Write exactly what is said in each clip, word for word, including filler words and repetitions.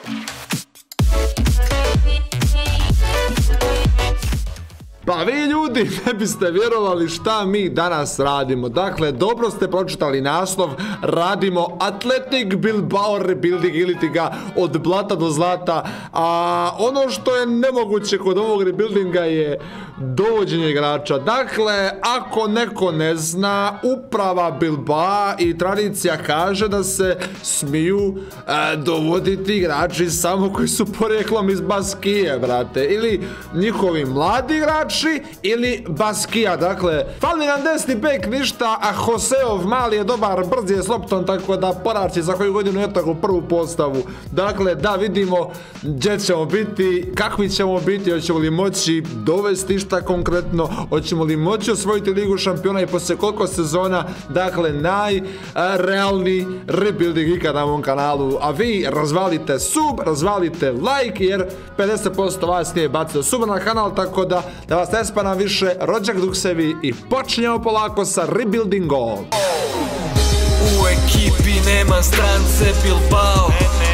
Pa vi ljudi ne biste vjerovali šta mi danas radimo. Dakle, dobro ste pročitali naslov, radimo Athletic Bilbao rebuilding ili ti ga od blata do zlata. A ono što je nemoguće kod ovog rebuildinga je dovođenje igrača. Dakle, ako neko ne zna, uprava Bilbao i tradicija kaže da se smiju e, dovoditi igrači samo koji su porijeklom iz Baskije, brate. Ili njihovi mladi igrači ili Baskija. Dakle, fali nam desni bek ništa, a Joseov mali je dobar, brz je s loptom, tako da porači za koju godinu je tako prvu postavu. Dakle, da vidimo gdje ćemo biti, kakvi ćemo biti, hoćemo li moći dovesti šta konkretno, hoćemo li moći osvojiti Ligu šampiona i poslije koliko sezona. Dakle, najrealniji rebuilding ikada na ovom kanalu. A vi razvalite sub, razvalite like, jer pedeset posto vas nije bacilo sub na kanal, tako da da vas ne spana više, rođak duksevi i počinjemo polako sa rebuildingom. U ekipi nema strance Bilbao.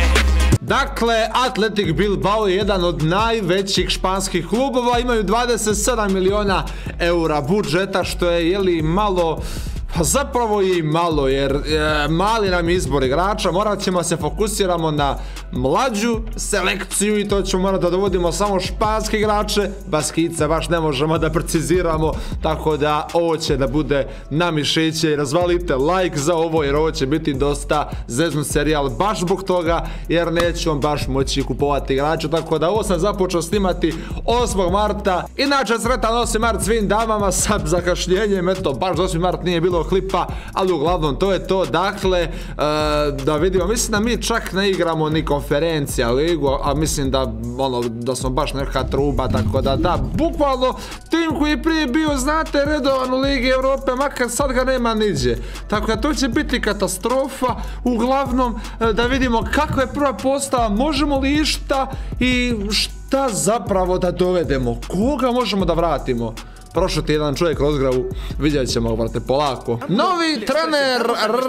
Dakle, Athletic Bilbao je jedan od najvećih španskih klubova, imaju dvadeset sedam miliona eura budžeta, što je jeli malo... Pa zapravo i malo, jer e, mali nam je izbor igrača, morat ćemo se fokusiramo na mlađu selekciju i to ćemo morati da dovodimo samo španske igrače, Baskice baš ne možemo da preciziramo, tako da ovo će da bude na mišiće i razvalite like za ovo jer ovo će biti dosta zeznut serijal baš zbog toga jer neću vam baš moći kupovati igrača, tako da ovo sam započeo snimati osmog marta, inače sretan osmi mart svim damama sa zakašnjenjem, eto baš osmi mart nije bilo klipa, ali uglavnom to je to. Dakle, uh, da vidimo, mislim da mi čak ne igramo ni konferencija ligu, a mislim da ono, da smo baš neka truba, tako da da, bukvalno tim koji je prije bio, znate, redovan u Ligi Europe, makar sad ga nema niđe, tako da to će biti katastrofa. Uglavnom, da vidimo kakva je prva postava, možemo li išta i šta zapravo da dovedemo, koga možemo da vratimo. Prošao ti jedan čovjek rozgravu, vidjet ćemo, vrate, polako. Novi trener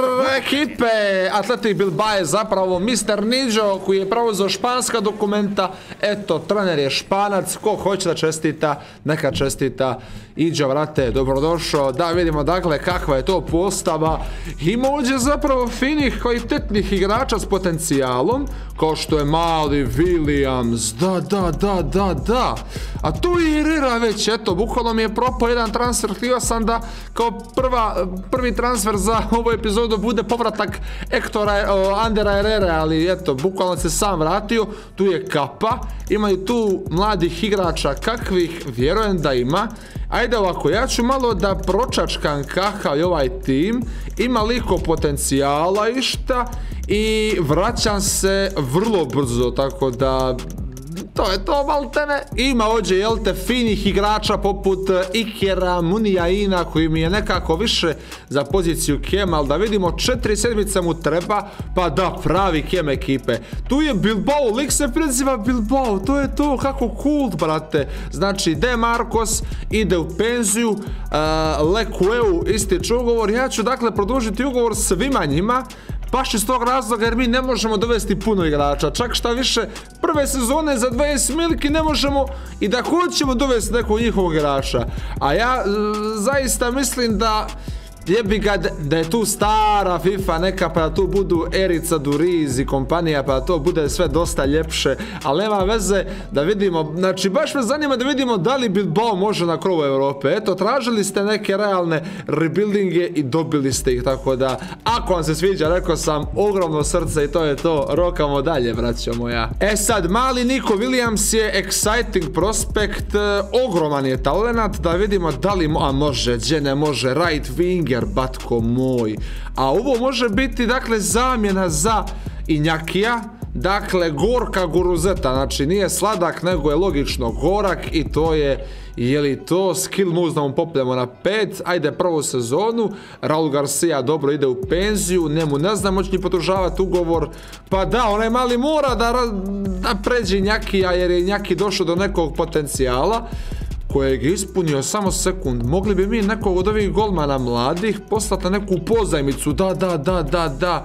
ekipe Athletic Bilbao je zapravo mister Niđo, koji je preuzeo španska dokumenta. Eto, trener je Španac, ko hoće da čestita, neka čestita. Iđo, vrate, dobrodošao. Da vidimo, dakle, kakva je to postava. Ima ovdje zapravo finih, kvalitetnih igrača s potencijalom, kao što je mali Williams, da, da, da, da, da. A tu je Herrera već, eto, bukvalno mi je propao jedan transfer, htio sam da kao prva, prvi transfer za ovu epizodu bude povratak Ektora, Andera Herrera, ali eto, bukvalno se sam vratio. Tu je Kapa, imaju tu mladih igrača kakvih vjerujem da ima. Ajde ovako, ja ću malo da pročačkam kakav je ovaj tim, ima liko potencijala išta i vraćam se vrlo brzo, tako da... To je to, maltene. Ima ovdje, jel te, finih igrača poput Ikera Muniaina, koji mi je nekako više za poziciju Kema, ali da vidimo, četiri sedmice mu treba, pa da, pravi Kem ekipe. Tu je Bilbao, lik se preziva Bilbao, to je to, kako kult, brate. Znači, De Marcos ide u penziju, uh, Lekueu ističe ugovor, ja ću dakle produžiti ugovor svima njima, baš iz tog razloga jer mi ne možemo dovesti puno igrača, čak šta više prve sezone za dvadeset miliki ne možemo i da hoćemo dovesti nekog njihovog igrača, a ja zaista mislim da jebi ga da je tu stara FIFA neka, pa da tu budu Erica Duriz i kompanija, pa da to bude sve dosta ljepše, ali nema veze, da vidimo, znači baš me zanima da vidimo da li Bilbao može na krovu Europe. Eto, tražili ste neke realne rebuildinge i dobili ste ih, tako da ako vam se sviđa, rekao sam, ogromno srce i to je to, rokamo dalje, braćo moja. E sad, mali Nico Williams je exciting prospekt, ogroman je talent, da vidimo da li a može, gdje ne može, right wing, batko moj. A ovo može biti, dakle, zamjena za Injakija, dakle, Gorka Guruzeta, znači nije sladak, nego je logično gorak i to je, je li to skill moves da mu popljamo na pet, ajde prvu sezonu, Raul Garcia dobro ide u penziju, njemu ne znam, moći ni potužavati ugovor, pa da, onaj mali mora da, da pređe Injakija, jer je Injaki došao do nekog potencijala, kojeg je ispunio samo sekund. Mogli bi mi nekog od ovih golmana mladih poslati na neku pozajmicu, da, da, da, da, da.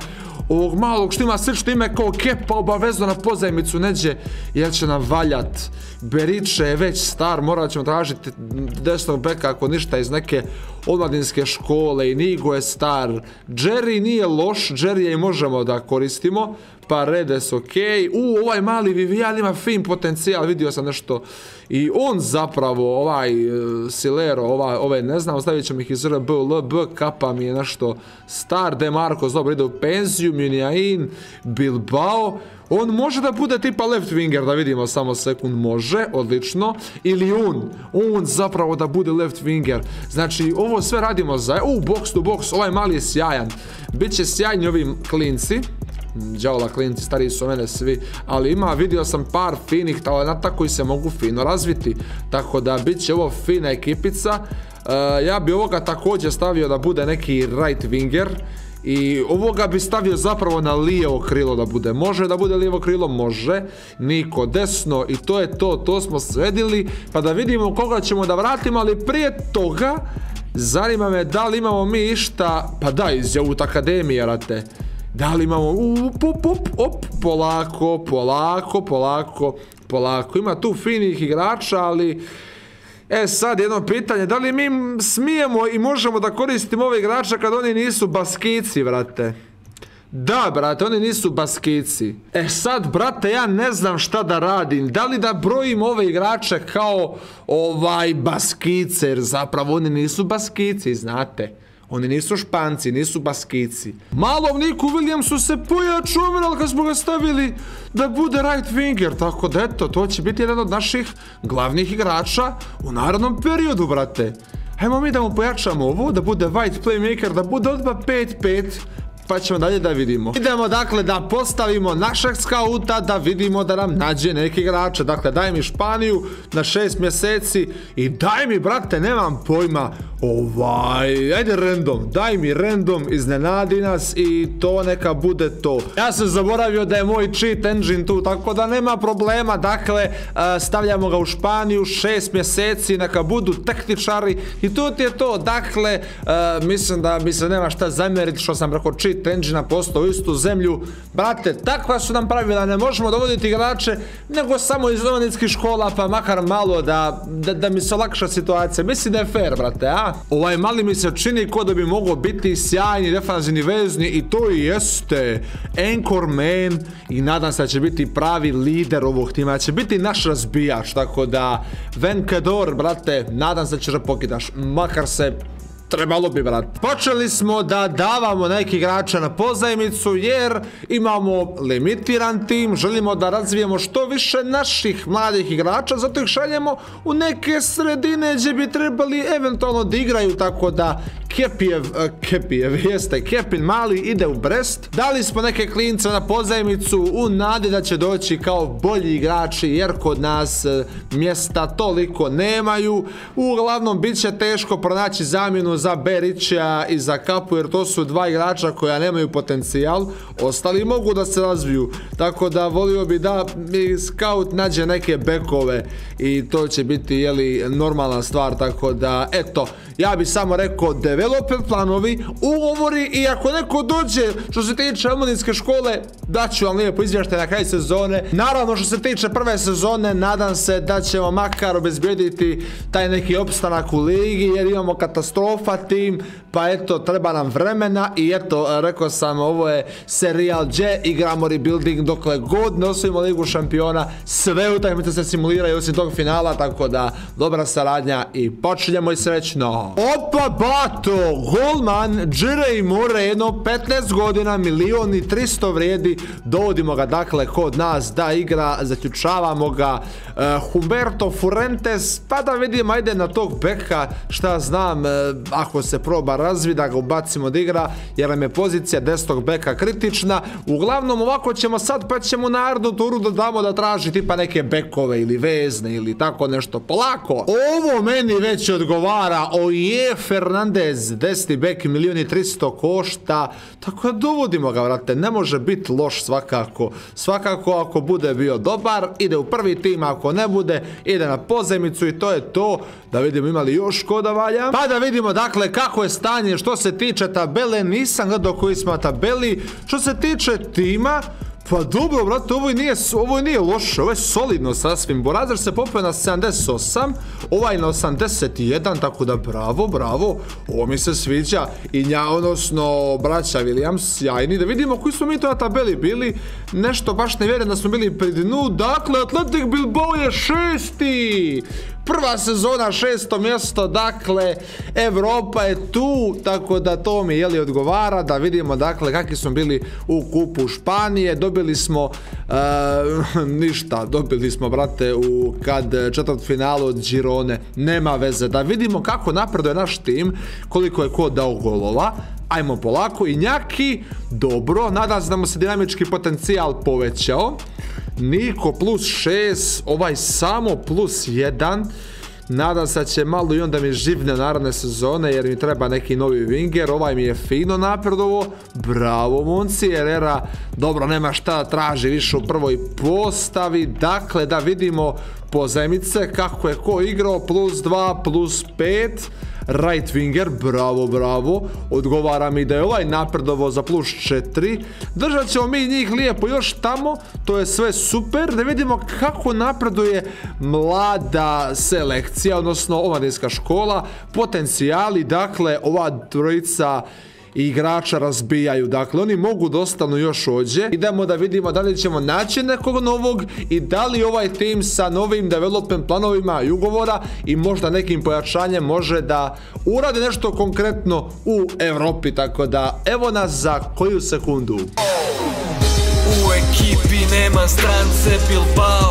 ovog malog što ima slično ime kao Kepa obavezno na pozajmicu neđe, jer će nam valjat. Beriče je već star, morat ćemo tražiti desnog beka ako ništa iz neke omladinske škole, i Nigo je star. Jerry nije loš, Jerry je i možemo da koristimo, pa Redes ok. U, ovaj mali Vivian ima fin potencijal, vidio sam nešto. I on zapravo, ovaj uh, Silero, ovaj, ove ne znam, stavit ćemo ih iz R B, L B, Kapa mi je nešto star, De Marcos, dobro, ide u penziju, Muniain, Bilbao. On može da bude tipa left winger, da vidimo samo sekund, može, odlično. Ili on, on zapravo da bude left winger. Znači, ovo sve radimo za... U, box to box, ovaj mali je sjajan. Biće sjajni ovi klinci. Đavola klinci, stariji su mene svi, ali ima, vidio sam par finih talenata koji se mogu fino razviti, tako da bit će ovo fina ekipica. Uh, ja bi ovoga također stavio da bude neki right winger i ovoga bi stavio zapravo na lijevo krilo da bude. Može da bude lijevo krilo? Može. Niko desno i to je to, to smo sredili, pa da vidimo koga ćemo da vratimo, ali prije toga zanima me da li imamo mi išta, pa da, izjavu od akademije, rate. Da li imamo, up, up, up, op, polako, polako, polako, polako. Ima tu finih igrača, ali... E sad jedno pitanje, da li mi smijemo i možemo da koristimo ove igrača kad oni nisu baskici, brate? Da, brate, oni nisu baskici. E sad, brate, ja ne znam šta da radim. Da li da brojim ove igrače kao ovaj baskice, jer zapravo oni nisu baskici, znate. Oni nisu Španci, nisu baskici. Malom Niku Williamsu se pojaču overall kad smo ga stavili da bude right winger. Tako da eto, to će biti jedan od naših glavnih igrača u narednom periodu, brate. Hajmo mi da mu pojačamo ovo, da bude white playmaker, da bude odmah pet pet. Pa ćemo dalje da vidimo. Idemo dakle da postavimo našeg skauta, da vidimo da nam nađe neki igrače. Dakle, daj mi Španiju na šest mjeseci i daj mi, brate, nemam pojma, ovaj, ajde random, daj mi random, iznenadi nas i to neka bude to. Ja sam zaboravio da je moj cheat engine tu, tako da nema problema. Dakle, stavljamo ga u Španiju, šest mjeseci, neka budu tehničari i to ti je to. Dakle, mislim da mi se nema šta zamjeriti što sam rekao cheat engine-a postao u istu zemlju. Brate, takva su nam pravila, ne možemo dovoditi igrače nego samo iz omladinskih škola, pa makar malo da, da, da mi se olakša situacija. Mislim da je fair, brate, a? Ovaj mali mi se čini ko da bi mogao biti sjajni defanzivni vezni i to i jeste anchor man i nadam se da će biti pravi lider ovog tima, da će biti naš razbijač, tako da Venkador, brate, nadam se da ćeš da pokidaš, makar se trebalo bi, brat. Počeli smo da davamo neki igrača na pozajmicu jer imamo limitiran tim, želimo da razvijemo što više naših mladih igrača, zato ih šaljemo u neke sredine gdje bi trebali eventualno da igraju, tako da Kepijev, Kepijev, jeste, Kepin mali ide u Brest. Dali smo neke klince na pozajmicu u nadi da će doći kao bolji igrači jer kod nas mjesta toliko nemaju. Uglavnom bit će teško pronaći zamjenu za Berića i za Kapu jer to su dva igrača koja nemaju potencijal, ostali mogu da se razviju, tako da volio bi da mi scout nađe neke bekove i to će biti, jeli, normalna stvar, tako da eto, ja bi samo rekao developer planovi, ugovori i ako neko dođe što se tiče omladinske škole, daću vam lijepo izvještaj na kraj sezone. Naravno što se tiče prve sezone, nadam se da ćemo makar obezbijediti taj neki opstanak u ligi jer imamo katastrofa tim, pa eto, treba nam vremena i eto, rekao sam, ovo je serijal gdje igramo rebuilding dokle god ne osvojimo ligu šampiona, sve utakmice se simuliraju osim tog finala, tako da dobra saradnja i počinjemo i srećno. Opa bato, golman Džirej Moreno, petnaest godina, milion i tristo vrijedi, dovodimo ga dakle kod nas da igra, zaključavamo ga. uh, Humberto Fuentes, pa da vidimo, ajde na tog beka, šta znam, uh, ako se proba razvi da ga ubacimo da igra jer nam je pozicija desnog beka kritična. Uglavnom ovako ćemo sad, pa ćemo na narednu turu da damo da traži tipa neke bekove ili vezne ili tako nešto. Polako, ovo meni već odgovara. Oje, Fernandez bez, desni bek milijun i tristo košta, tako da dovodimo ga, vrate, ne može biti loš svakako, svakako ako bude bio dobar, ide u prvi tim, ako ne bude, ide na pozemicu i to je to. Da vidimo imali još ko da valja, pa da vidimo dakle kako je stanje što se tiče tabele. Nisam gledao koji smo na tabeli. Što se tiče tima, pa dobro, brate, ovo nije, ovo nije loše, ovo je solidno sasvim. Borazer se popeo na sedamdeset osam, ovaj na osamdeset jedan, tako da bravo, bravo, ovo mi se sviđa. I nja, odnosno, braća Williams, sjajni. Da vidimo koji smo mi to na tabeli bili, nešto baš ne vjerujem da smo bili pri dnu. Dakle, Athletic Bilbao je šesti! Prva sezona, šesto mjesto, dakle, Evropa je tu, tako da to mi jeli odgovara. Da vidimo, dakle, kakvi smo bili u kupu Španije. Dobili smo, uh, ništa, dobili smo, brate, u kad četvrtfinalu od Girone. Nema veze. Da vidimo kako napreduje naš tim, koliko je ko dao golova. Ajmo polako. I Njaki, dobro, nadam se da mu se dinamički potencijal povećao. Niko plus šest, ovaj samo plus jedan. Nadam se da će malo i onda mi živne naredne sezone, jer mi treba neki novi winger. Ovaj mi je fino napredovo. Bravo, momci. Herrera, dobro, nema šta da traži više u prvoj postavi. Dakle, da vidimo pozemice kako je ko igrao. Plus dva, plus pet. Right winger, bravo, bravo. Odgovara mi da je ovaj napredovo za plus četiri. Držat ćemo mi njih lijepo još tamo. To je sve super. Da vidimo kako napreduje mlada selekcija, odnosno omladinska škola. Potencijali, dakle, ova trojica igrača razbijaju, dakle oni mogu da ostanu još ođe. Idemo da vidimo da li ćemo naći nekog novog i da li ovaj tim sa novim development planovima i ugovora i možda nekim pojačanjem može da uradi nešto konkretno u Evropi. Tako da evo nas za koju sekundu. U ekipi nema strance Bilbao.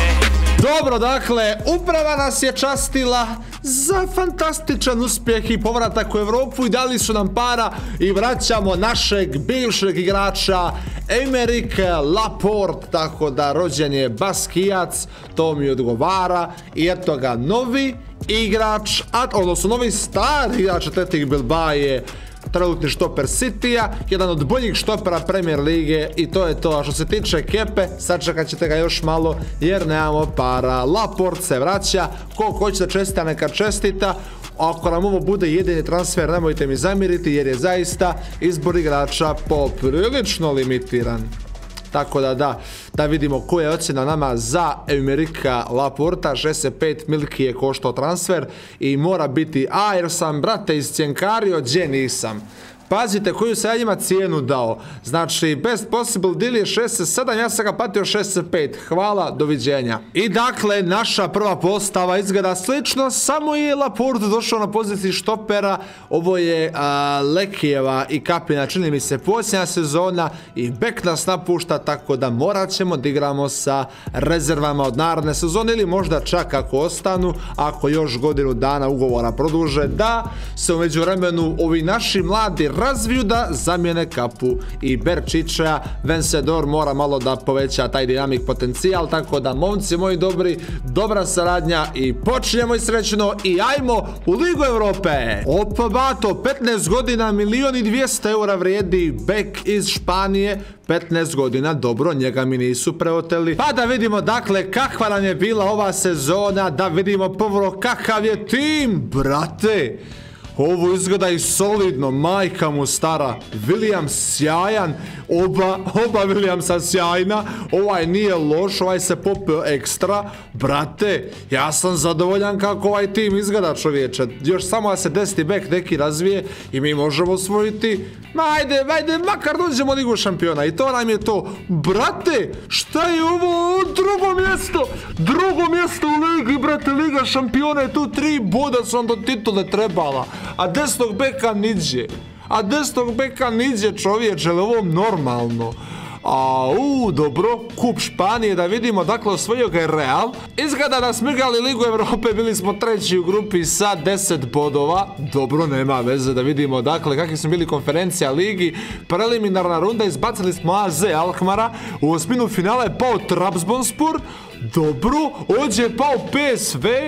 Dobro, dakle, uprava nas je častila za fantastičan uspjeh i povratak u Evropu i dali su nam para i vraćamo našeg bivšeg igrača Aymeric Laporte, tako da rođen je Baskijac, to mi odgovara i eto ga novi igrač, odnosno novi stari igrač Athletic Bilbao je trenutni štoper Citya, jedan od boljih štopera Premier lige i to je to. A što se tiče Kepe, sačekat ćete ga još malo jer nemamo para. Laporte se vraća, ko hoće da čestita neka čestita. Ako nam ovo bude jedini transfer, nemojte mi zamiriti jer je zaista izbor igrača poprilično limitiran. Tako da da, da vidimo koja je ocjena nama za Aymerica Laporta. šezdeset pet milki je koštao transfer i mora biti, a jer sam, brate, iscijenkario, gdje nisam. Pazite koju se ja njima cijenu dao. Znači, best possible deal je šezdeset sedam, ja sam ga platio šezdeset pet. Hvala, doviđenja. I dakle, naša prva postava izgleda slično, samo je Laporte došao na poziciji štopera. Ovo je a, Lekijeva i Kapina, čini mi se, posljednja sezona i bek nas napušta, tako da morat ćemo da igramo sa rezervama od naredne sezone ili možda čak ako ostanu, ako još godinu dana ugovora produže, da se u međuvremenu ovi naši mladi razviju da zamijene Kapu i Berčića. Vencedor mora malo da poveća taj dinamik potencijal, tako da momci moji dobri, dobra saradnja i počinjemo i srećno i ajmo u Ligu Evrope. Opa bato, petnaest godina, milion i dvjesto eura vrijedi bek iz Španije. petnaest godina, dobro, njega mi nisu preoteli. Pa da vidimo dakle kakva nam je bila ova sezona, da vidimo prvo kakav je tim, brate. Ovo izgleda i solidno, majka mu stara. Williams sjajan, oba, oba Williamsa sjajna. Ovaj nije loš, ovaj se popeo ekstra. Brate, ja sam zadovoljan kako ovaj tim izgleda, čovječe. Još samo da se deseti bek neki razvije i mi možemo osvojiti. Ma ajde, ajde, makar dođemo u Ligu šampiona i to nam je to. Brate, šta je ovo? Drugo mjesto, drugo mjesto u ligi, brate, Liga šampiona je tu, tri boda su vam do titule trebala. A desnog beka niđe. A desnog beka niđe, čovječe, je li ovo normalno? A, u, dobro, kup Španije, da vidimo, dakle, osvojio ga je Real. Izgleda da smo igrali Ligu Evrope, bili smo treći u grupi sa deset bodova. Dobro, nema veze, da vidimo, dakle, kakvi smo bili konferencija ligi. Preliminarna runda, izbacili smo A Z Alkmara. U osminu finala je pao Trabzonspor. Dobro, ovdje je pao P S V.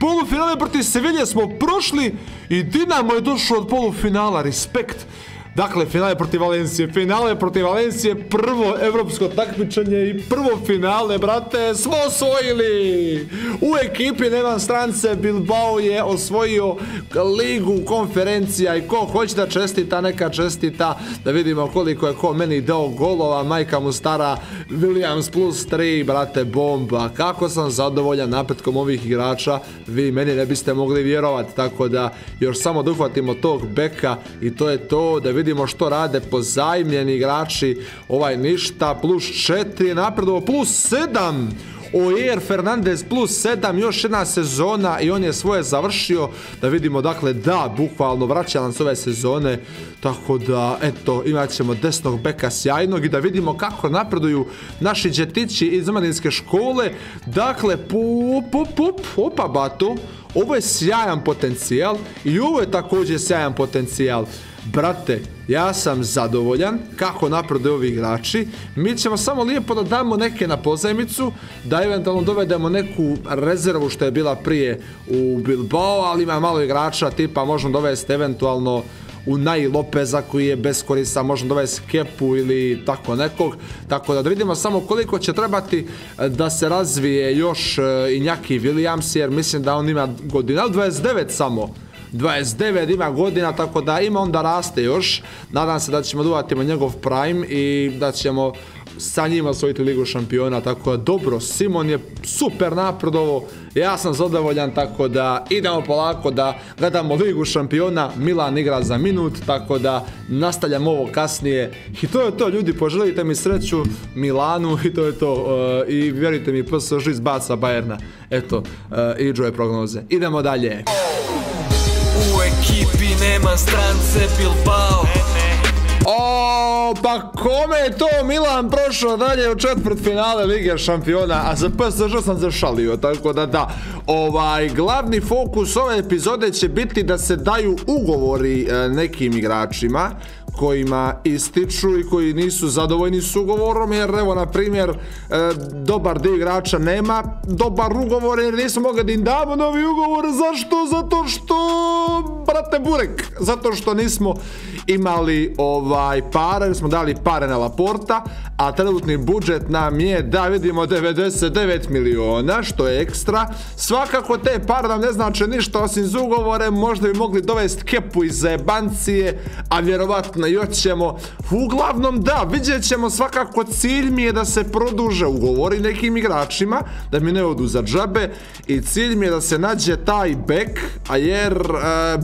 Polufinale protiv Sevilje smo prošli i Dinamo je došao od polufinala, respekt. Dakle, finale protiv Valencije, finale protiv Valencije, prvo evropsko takmičenje i prvo finale, brate, smo osvojili! U ekipi Nema strance Bilbao je osvojio ligu konferencija i ko hoće da čestita, neka čestita, da vidimo koliko je ko meni dao golova, majka mu stara, Williams plus tri, brate, bomba. Kako sam zadovoljan napretkom ovih igrača, vi meni ne biste mogli vjerovati, tako da još samo da uhvatimo tog beka i to je to, da vidimo vidimo što rade pozajmljeni igrači, ovaj ništa, plus četiri, napredovo plus sedam, Ojer Fernandez plus sedam, još jedna sezona i on je svoje završio, da vidimo, dakle, da, bukvalno vraća nam s ove sezone, tako da, eto, imat ćemo desnog beka sjajnog i da vidimo kako napreduju naši džetići iz omladinske škole, dakle, pup, pup, pup, opa batu, ovo je sjajan potencijal i ovo je također sjajan potencijal. Brate, ja sam zadovoljan kako napreduju ovi igrači. Mi ćemo samo lijepo da damo neke na pozajmicu, da eventualno dovedemo neku rezervu što je bila prije u Bilbao, ali ima malo igrača tipa možemo dovesti eventualno Unai Lopeza koji je beskoristan, možemo dovesti Kepu ili tako nekog, tako da, da vidimo samo koliko će trebati da se razvije još Iñaki Williams, jer mislim da on ima godina, dvadeset devet samo. dvadeset devet ima godina, tako da ima onda raste još. Nadam se da ćemo dovatimo njegov prime i da ćemo sa njima osvojiti Ligu šampiona, tako da dobro, Simon je super napredovo, ja sam zadovoljan, tako da idemo polako da gledamo Ligu šampiona, Milan igra za minut, tako da nastavljam ovo kasnije i to je to, ljudi, poželite mi sreću Milanu i to je to, uh, i vjerujte mi, P S Ž izbaca Bayerna, eto, uh, iđu je prognoze, idemo dalje. U ekipi Nema strance Bilbao. O, pa kome je to Milan prošao dalje u četvrtfinale Lige šampiona, a za P S Ž sam se šalio, tako da da, ovaj, glavni fokus ove epizode će biti da se daju ugovori e, nekim igračima kojima ističu i koji nisu zadovoljni s ugovorom, jer evo, na primjer, e, dobar dio igrača nema dobar ugovor jer nismo mogli da im damo novi ugovor. Zašto? Zato što, brate burek, zato što nismo imali ovaj pare, jer smo dali pare na Laporta, a trenutni budžet nam je, da vidimo, devedeset devet miliona, što je ekstra. Svakako te pare nam ne znače ništa osim z ugovore, možda bi mogli dovesti Kepu iz Bancije, a vjerovatno još ćemo. Uglavnom da, vidjet ćemo, svakako cilj mi je da se produže ugovori nekim igračima, da mi ne odu za džabe, i cilj mi je da se nađe taj bek, a jer e,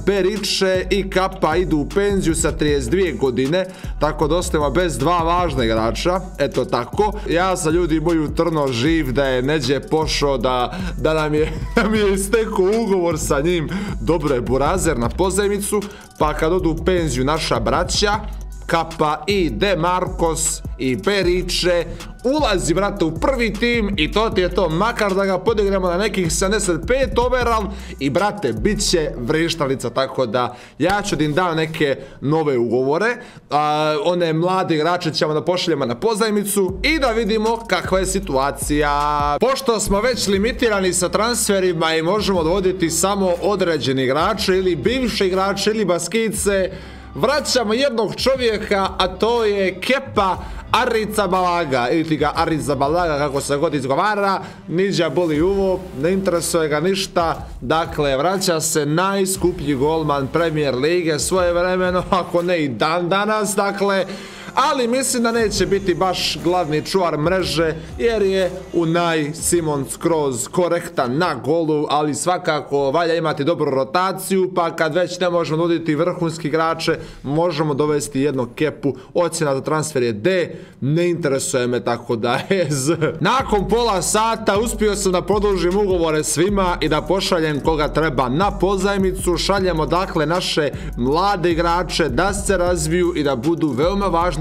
Beriče i Kapa idu u penziju sa trideset dvije godine, tako da ostajemo bez dva važna igrača, eto tako. Ja za ljudi moju trno živ da je neđe pošao, da, da nam je, da mi je istekao ugovor sa njim. Dobro je, Burazer na pozajmicu, pa kad odu u penziju naša braća Kapa i De Marcos i Beriče ulazi, brate, u prvi tim i to ti je to, makar da ga podigremo na nekih sedamdeset pet overall i, brate, bit će vrištalica, tako da ja ću da im dam neke nove ugovore, a, one mlade igrače ćemo da pošaljemo na pozajmicu i da vidimo kakva je situacija. Pošto smo već limitirani sa transferima i možemo dovoditi samo određeni igrače ili bivše igrače ili baskice, vraćamo jednog čovjeka, a to je Kepa Arrizabalaga, ili ti ga Arrizabalaga, kako se god izgovara, niđa boli uvo, ne interesuje ga ništa. Dakle, vraća se najskuplji golman Premier Lige svojevremeno, ako ne i dan danas, dakle, ali mislim da neće biti baš glavni čuvar mreže, jer je Unai Simon skroz korektan na golu, ali svakako valja imati dobru rotaciju, pa kad već ne možemo nuditi vrhunski igrače, možemo dovesti jednog Kepu. Ocjena za transfer je D, ne interesuje me, tako da je Z. Nakon pola sata uspio sam da produžim ugovore svima i da pošaljem koga treba na pozajmicu. Šaljemo, dakle, naše mlade igrače da se razviju i da budu veoma važni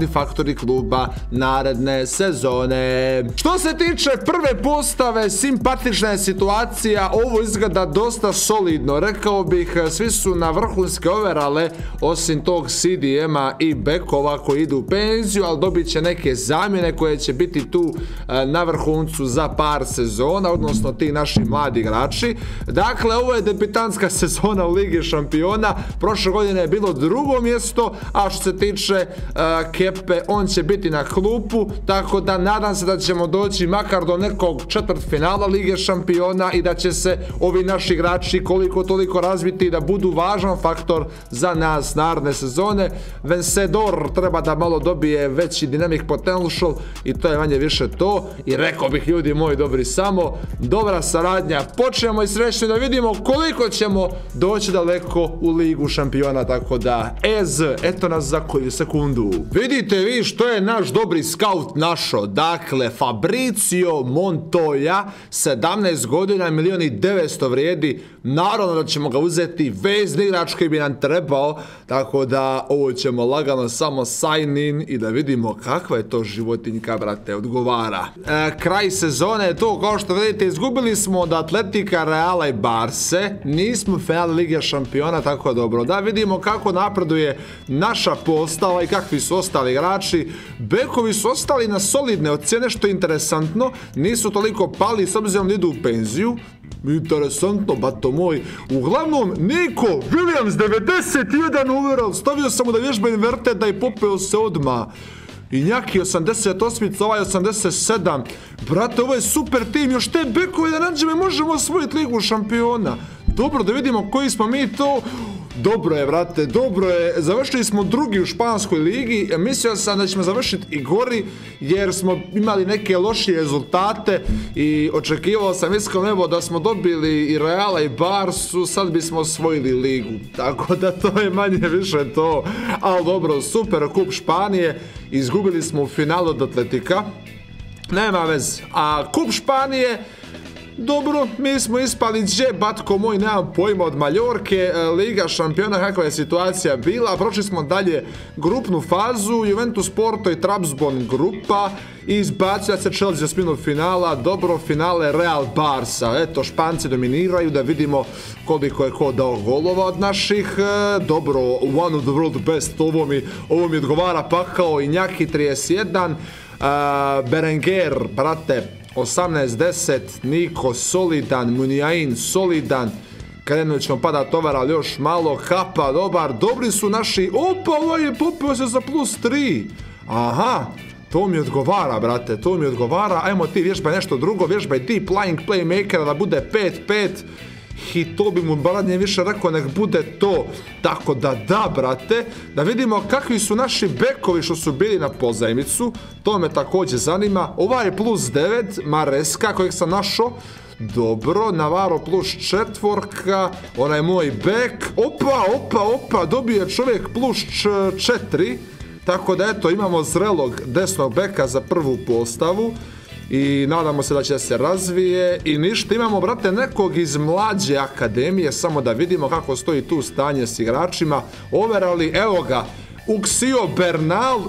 faktori kluba naredne sezone. Što se tiče prve postave, simpatična je situacija, ovo izgleda dosta solidno, rekao bih, svi su na vrhunske overale, osim tog C D M-a i bekova koji idu u penziju, ali dobit će neke zamjene koje će biti tu na vrhuncu za par sezona, odnosno ti naši mladi igrači. Dakle, ovo je debitantska sezona u Ligi šampiona, prošle godine je bilo drugo mjesto, a što se tiče uh, Kepe, on će biti na klupu, tako da nadam se da ćemo doći makar do nekog četvrtfinala Lige šampiona i da će se ovi naši igrači koliko toliko razviti da budu važan faktor za nas naredne sezone. Vencedor treba da malo dobije veći dynamic potential i to je manje više to, i rekao bih, ljudi moji dobri, samo dobra saradnja, počnemo i srećno da vidimo koliko ćemo doći daleko u Ligu šampiona, tako da ez, eto nas za koju sekundu. Vidite vi što je naš dobri scout našo, dakle Fabrizio Montoya, sedamnaest godina, milion i devetsto vrijedi, naravno da ćemo ga uzeti, vezni igrač koji bi nam trebao, tako da ovo ćemo lagano samo sign in i da vidimo kakva je to životinjka, brate, odgovara. E, kraj sezone je to, kao što vidite, izgubili smo od Atletika, Reala i Barse, nismo finale Lige šampiona, tako dobro, da vidimo kako napreduje naša postava i kakvi su ostali igrači. Bekovi su ostali na solidne ocjene, što je interesantno, nisu toliko pali s obzirom da idu u penziju. Interesantno, bato moj. Uglavnom, Niko Williams, devedeset jedan overall, stavio sam mu da vježba inverteda i popeo se odmah. I Njaki osamdeset osam, ovaj osamdeset sedam. Brate, ovo je super tim, još te bekove da nađeme možemo osvojiti Ligu šampiona. Dobro, da vidimo koji smo mi to. Dobro je, brate, dobro je. Završili smo drugi u španskoj ligi. Mislio sam da ćemo završiti i gori, jer smo imali neke lošije rezultate i očekivao sam iskreno, evo, da smo dobili i Reala i Barsu, sad bismo osvojili ligu. Tako da to je manje više to. Ali dobro, super kup Španije. Izgubili smo u finalu od Atletika. Nema veze. A kup Španije, dobro, mi smo ispali dže, batko moj, nemam pojma, od Maljorke, Liga šampiona, kakva je situacija bila. Prošli smo dalje grupnu fazu, Juventus, Porto i Trabzon grupa, i izbacio se Chelsea za spinu finala. Dobro, finale Real Barsa, eto, Španci dominiraju, da vidimo koliko je ko dao golova od naših. Dobro, one of the world best, ovo mi, ovo mi odgovara pakao. I Njaki trideset jedan, uh, Berenguer, brate, osamnaest deset, Niko solidan, Muniain solidan, krenut ćemo padat over, ali još malo, Kapa dobar, dobri su naši, opa, ovaj je popeo se za plus tri, aha, to mi odgovara, brate, to mi odgovara, ajmo ti vježbaj nešto drugo, vježbaj ti playing playmakera da bude pet pet, i to bi mu baradnje više rekao, nek bude to. Tako da da, brate, da vidimo kakvi su naši bekovi što su bili na pozajmicu, to me također zanima. Ovaj je plus devet, Mareska kojeg sam našao, dobro, Navarro plus četvorka, onaj moj bek, opa, opa, opa, dobio je čovjek plus četiri, tako da eto, imamo zrelog desnog beka za prvu postavu. I nadamo se da će se razvije i ništa, imamo, brate, nekog iz mlađe akademije, samo da vidimo kako stoji tu stanje s igračima. Overali, evo ga, Uksio Bernal,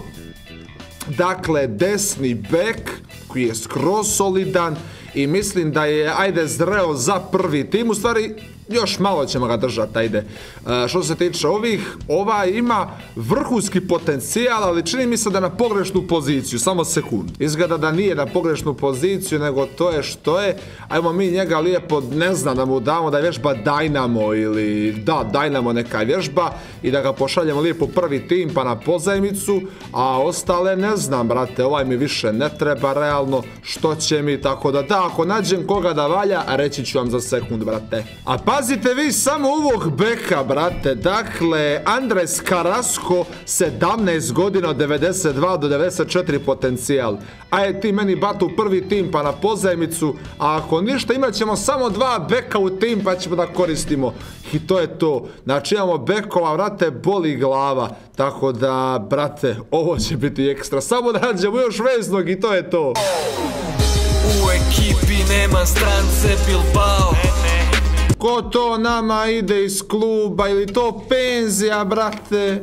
dakle desni bek koji je skroz solidan i mislim da je, ajde, zreo za prvi tim, u stvari još malo ćemo ga držati, ajde. E, što se tiče ovih, ova ima vrhunski potencijal, ali čini mi se da na pogrešnu poziciju, samo sekund. Izgleda da nije na pogrešnu poziciju, nego to je što je. Ajmo mi njega lijepo, ne znam, da mu damo da je vježba Dynamo ili, da, Dynamo neka vježba i da ga pošaljemo lijepo prvi tim pa na pozajmicu, a ostale ne znam, brate, ovaj mi više ne treba realno, što će mi, tako da da, ako nađem koga da valja, reći ću vam za sekund, brate. A pazite vi samo ovog beka, brate, dakle, Andres Carrasco, sedamnaest godina, od devedeset dva do devedeset četiri potencijal. Ajde ti meni batu u prvi tim pa na pozajmicu, a ako ništa imat ćemo samo dva beka u tim pa ćemo da koristimo. I to je to. Znači imamo bekova, brate, boli glava. Tako da, brate, ovo će biti ekstra. Samo da nađemo još veznog i to je to. U ekipi nema strance Bilbao. Ko to nama ide iz kluba ili to penzija, brate?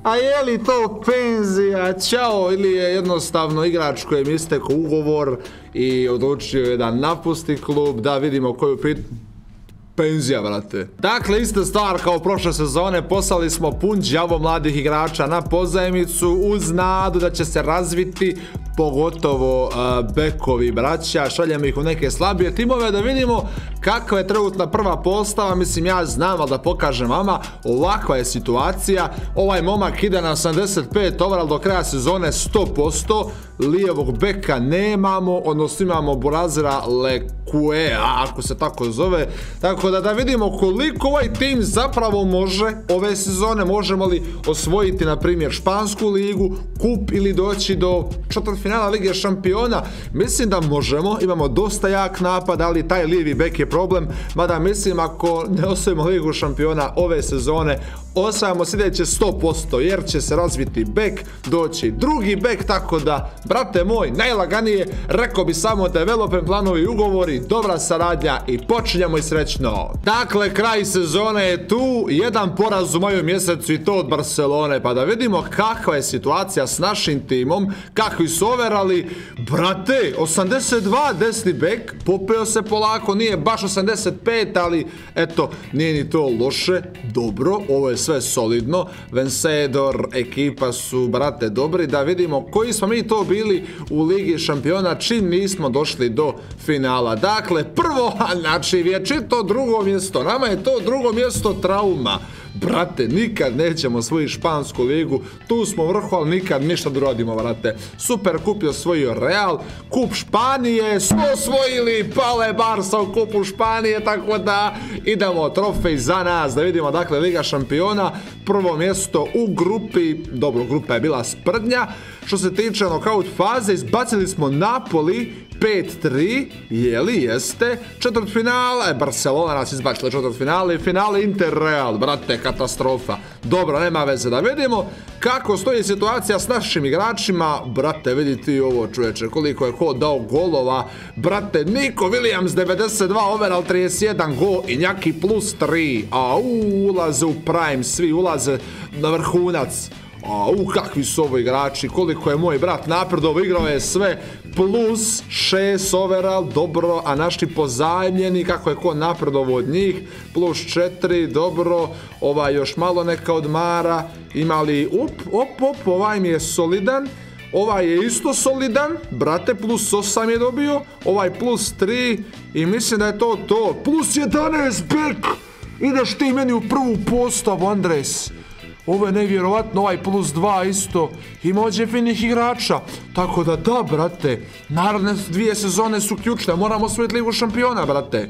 A je li to penzija, čao, ili je jednostavno igrač kojem istekao ugovor i odlučio je da napusti klub, da vidimo koju pit... Penzija, brate. Dakle, ista stvar kao prošle sezone, poslali smo pun đavo mladih igrača na pozajmicu uz nadu da će se razviti, pogotovo uh, bekovi braća, šaljemo ih u neke slabije timove da vidimo kakva je trenutna prva postava. Mislim, ja znam, ali da pokažem vama, ovakva je situacija. Ovaj momak ide na osamdeset pet overall do kraja sezone sto posto, lijevog beka nemamo, odnosno imamo Burazera Lekuea, ako se tako zove, tako da da vidimo koliko ovaj tim zapravo može ove sezone, možemo li osvojiti na primjer Špansku ligu, kup ili doći do četvrtfinala Lige šampiona. Mislim da možemo, imamo dosta jak napad, ali taj lijevi bek je problem, mada mislim ako ne osvojimo Ligu šampiona ove sezone, osvajamo sljedeće sto posto, jer će se razviti bek, doći drugi bek, tako da, brate moj, najlaganije, rekao bi samo development planovi i ugovori, dobra saradnja i počinjemo i srećno. Dakle, kraj sezone je tu, jedan poraz u maju mjesecu i to od Barcelone, pa da vidimo kakva je situacija s našim timom, kakvi su overali. Brate, osamdeset dva desni bek, popeo se polako, nije baš osamdeset pet, ali eto, nije ni to loše, dobro, ovo je sve solidno. Vencedor, ekipa su, brate, dobri, da vidimo koji smo mi to bili u Ligi šampiona čim nismo došli do finala. Dakle, prvo, znači vječito drugo mjesto, nama je to drugo mjesto trauma. Brate, nikad nećemo osvojiti Špansku ligu, tu smo vrhu, ali nikad ništa da uradimo, brate. Super kup je osvojio Real, kup Španije smo osvojili, pale Barsa u kupu Španije, tako da idemo trofej za nas, da vidimo, dakle, Liga šampiona, prvo mjesto u grupi, dobro, grupa je bila sprdnja. Što se tiče nokaut faze, izbacili smo Napoli pet tri, jeli, jeste, četvrtfinale, Barcelona nas izbacila četvrtfinale i finale Inter Real, brate, katastrofa. Dobro, nema veze, da vidimo kako stoji situacija s našim igračima. Brate, vidi ti ovo, čoveče, koliko je ko dao golova, brate, Nico Williams devedeset dva overall, trideset jedan gol i njaki plus tri, a ulaze u prime, svi ulaze na vrhunac. A, u, kakvi su ovo igrači, koliko je moj brat napredovo, igrao je sve, plus šest overall, dobro, a naši pozajmljeni, kako je ko napredovo od njih, plus četiri, dobro, ovaj još malo neka odmara, imali, up, op, op, ovaj mi je solidan, ovaj je isto solidan, brate, plus osam je dobio, ovaj plus tri i mislim da je to to, plus jedanaest bek, ideš ti meni u prvu postavu, Andres. Ovo je nevjerovatno, ovaj plus dva isto, ima ovdje finih igrača, tako da da, brate, naredne dvije sezone su ključne, moramo osvojiti Ligu šampiona, brate.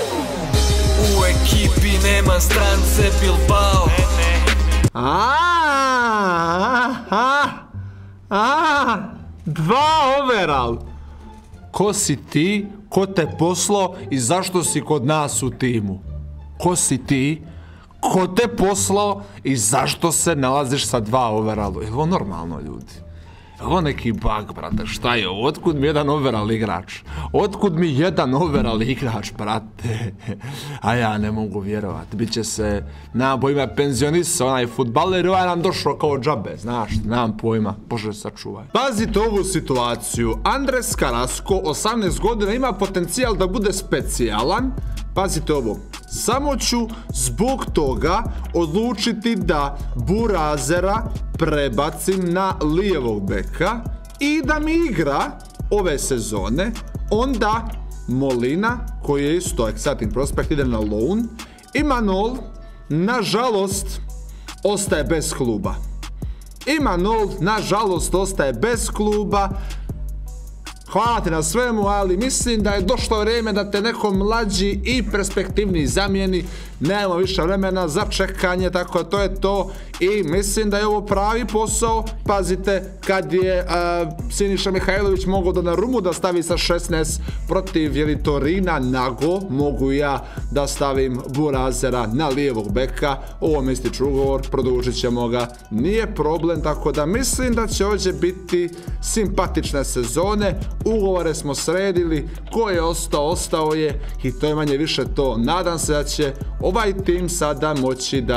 U ekipi nema strance Bilbao. Aaaa, aaaa, dva overall. Ko si ti, ko te poslo i zašto si kod nas u timu? Ko si ti? Ko te poslao i zašto se nalaziš sa dva overallu? Je li ovo normalno, ljudi? Je li ovo neki bug, brate? Šta je ovo? Otkud mi jedan overall igrač? Otkud mi jedan overall igrač, brate? A ja ne mogu vjerovati. Biće se, nemam pojma, penzionista, onaj futbaler, ovaj nam došao kao džabe, znaš, nemam pojma, Bože sačuvaj. Pazite ovu situaciju. Andres Carrasco, osamnaest godina, ima potencijal da bude specijalan. Pazite ovo. Samo ću zbog toga odlučiti da Burazera prebacim na lijevog beka i da mi igra ove sezone. Onda Molina, koji je isto exciting prospect, ide na loan. I Manol, nažalost, ostaje bez kluba. I Manol, nažalost, ostaje bez kluba. Hvala ti na svemu, ali mislim da je došlo vrijeme da te neko mlađi i perspektivniji zamijeni. Nemamo više vremena za čekanje, tako da to je to. I mislim da je ovo pravi posao. Pazite, kad je uh, Siniša Mihajlović mogao da na Rumu da stavi sa šesnaest protiv je li Torina nago, mogu ja da stavim Burazera na lijevog beka. Ovo mi ističe ugovor, produžit ćemo ga, nije problem, tako da mislim da će ovdje biti simpatične sezone. Ugovore smo sredili, ko je ostao, ostao je i to je manje više to. Nadam se da će ovaj tim sada moći da